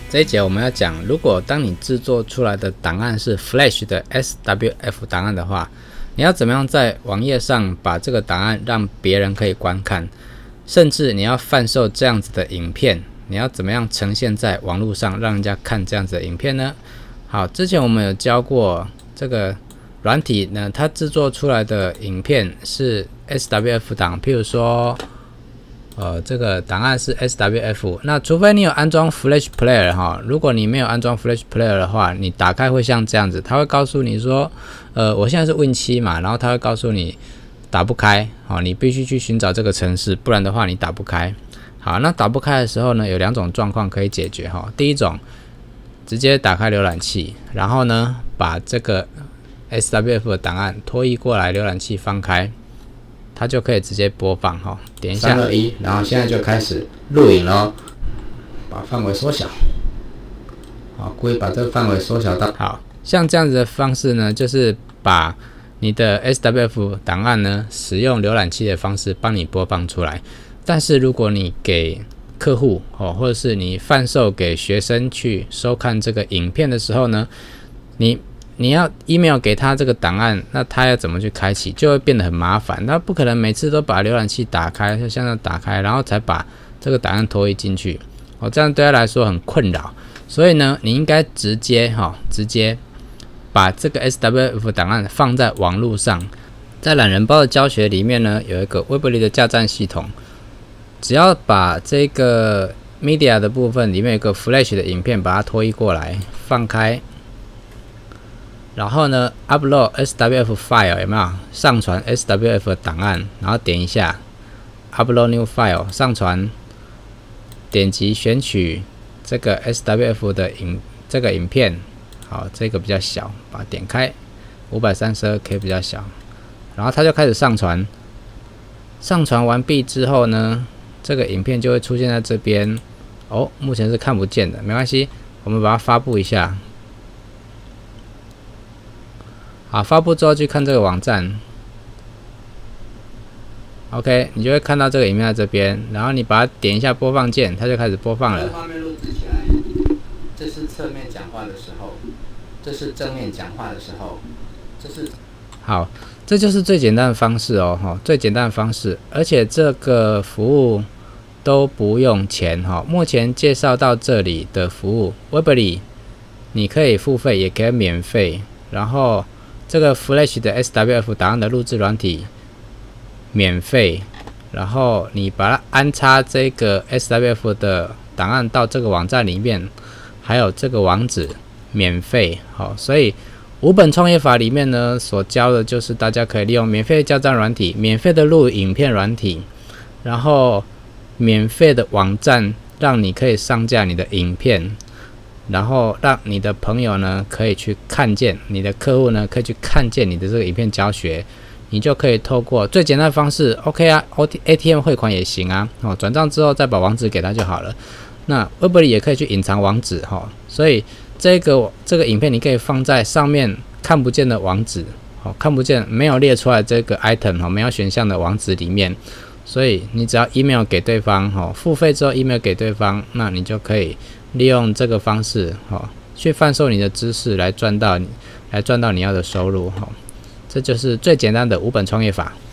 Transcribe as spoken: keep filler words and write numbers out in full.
这一节我们要讲，如果当你制作出来的档案是 Flash 的 S W F 档案的话，你要怎么样在网页上把这个档案让别人可以观看，甚至你要贩售这样子的影片，你要怎么样呈现在网络上让人家看这样子的影片呢？好，之前我们有教过这个软体呢，它制作出来的影片是 S W F 档，譬如说呃，这个档案是 S W F， 那除非你有安装 Flash Player 哈，如果你没有安装 Flash Player 的话，你打开会像这样子，它会告诉你说，呃，我现在是 Win 七嘛，然后它会告诉你打不开，好，你必须去寻找这个程式，不然的话你打不开。好，那打不开的时候呢，有两种状况可以解决哈。第一种，直接打开浏览器，然后呢，把这个 S W F 的档案拖移过来，浏览器放开。它就可以直接播放哈，点一下三二一，然后现在就开始录影咯。把范围缩小，好，故意把这个范围缩小到好像这样子的方式呢，就是把你的 S W F 档案呢，使用浏览器的方式帮你播放出来。但是如果你给客户哦，或者是你贩售给学生去收看这个影片的时候呢，你你要 email 给他这个档案，那他要怎么去开启，就会变得很麻烦。他不可能每次都把浏览器打开，就像这样打开，然后才把这个档案拖移进去，哦，这样对他来说很困扰。所以呢，你应该直接哈、哦，直接把这个 S W F 档案放在网络上。在懒人包的教学里面呢，有一个 Weebly 的架站系统，只要把这个 Media 的部分里面有一个 Flash 的影片，把它拖移过来，放开。然后呢 ，upload S W F file 有没有？上传 S W F 的档案，然后点一下 upload new file 上传，点击选取这个 S W F 的影这个影片，好，这个比较小，把它点开， 五百三十二 K 比较小，然后它就开始上传。上传完毕之后呢，这个影片就会出现在这边。哦，目前是看不见的，没关系，我们把它发布一下。好，发布之后去看这个网站 ，OK， 你就会看到这个影片在这边，然后你把它点一下播放键，它就开始播放了。画面录制起来，这是侧面讲话的时候，这是正面讲话的时候，这是好，这就是最简单的方式哦，哈，最简单的方式，而且这个服务都不用钱哈。目前介绍到这里的服务 ，Weebly 你可以付费，也可以免费，然后。这个 Flash 的 S W F 档案的录制软体免费，然后你把它安插这个 S W F 的档案到这个网站里面，还有这个网址免费。好，所以五本创业法里面呢，所教的就是大家可以利用免费的架站软体、免费的录影片软体，然后免费的网站，让你可以上架你的影片。然后让你的朋友呢可以去看见，你的客户呢可以去看见你的这个影片教学，你就可以透过最简单的方式 ，OK 啊 ，A T M 汇款也行啊，哦，转账之后再把网址给他就好了。那 Weebly 也可以去隐藏网址哈、哦，所以这个这个影片你可以放在上面看不见的网址，哦，看不见没有列出来这个 item 哈、哦，没有选项的网址里面，所以你只要 email 给对方哈、哦，付费之后 email 给对方，那你就可以。利用这个方式，哈，去贩售你的知识来赚到你，来赚到你要的收入，哈，这就是最简单的五本创业法。